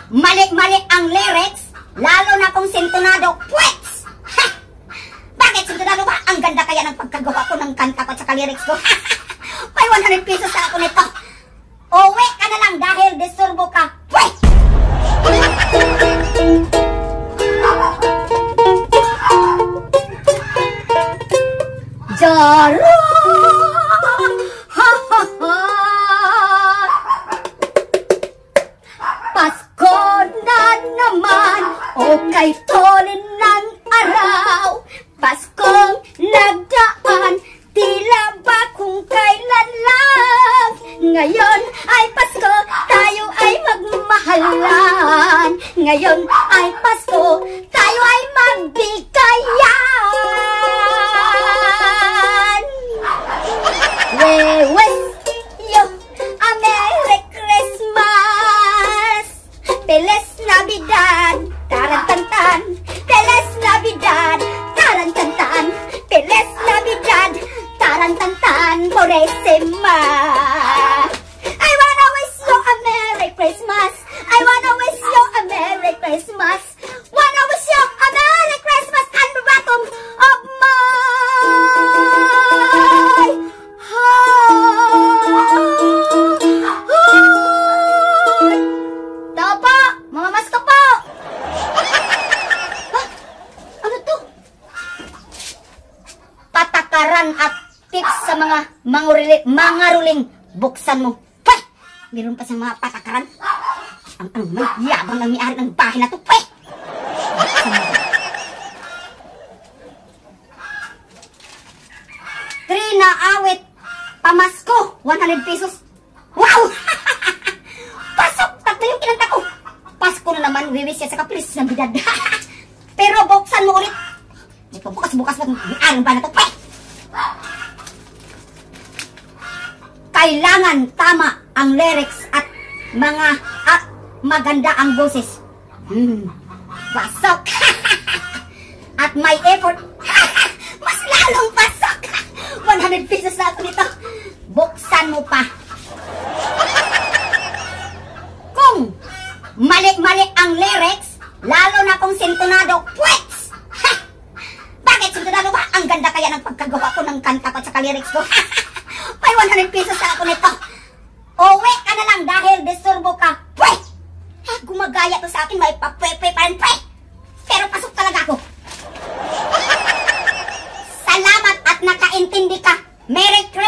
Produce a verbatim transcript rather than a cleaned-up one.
mali-mali ang lyrics, lalo na kung sintonado, pwets! Ha! Bakit sintonado ba? Ang ganda kaya ng pagkagawa ko ng kanta ko at saka lyrics ko. May one hundred pesos na ako nito. Uwi ka na lang dahil disturbo ka, pwets! Jaro! Ha ha ha! Pasko na naman, o kay tolin ng araw. Paskong nagdaan, tila ba kung kailan lang. Ngayon ay Pasko, tayo ay magmahalan. Ngayon ay Pasko, tayo ay magbigayan. We wish you a Merry Christmas. Feliz Navidad, tarantantan. Feliz Navidad, tarantantan. Feliz Navidad, tarantantan. Purisima. I wanna wish you a Merry Christmas. I wanna wish you a Merry Christmas. Wanna wish you a Merry Christmas and the bottom of my heart. Tao po, mamamas ko po. Ha? Ano to? Patakaran at tips sa mga mangurili, mangaruling. Buksan mo. Pweh! Meron pa sa mga patakaran. Ang ang may yabang ng may-ari ng bahay na to. Pweh! Three na awit. Pamasko. one hundred pesos. Wow! Pasok! Tatlo yung kinanta ko. Pasko na naman. Wiwis siya sa kapilis ng bidad. Pero buksan mo ulit. Ito bukas-bukas na may-ari ng bahay na to. Pweh! Kailangan tama ang lyrics at mga at maganda ang boses. Hmm. Pasok. At may effort. Mas lalong pasok. one hundred pesos na ako nito. Buksan mo pa. Kung mali-mali ang lyrics, lalo na kung sintonado, pwets! Ha! Bakit sintonado ba? Ang ganda kaya ng pagkagawa ko ng kanta ko at saka lyrics ko. May one hundred pesos na ako nito. Uwi ka na lang dahil disturbo ka. Pweh! Ah, gumagaya to sa akin. May papwepe pa rin. Pweh! Pero pasok talaga ako. Salamat at nakaintindi ka. Merry Christmas!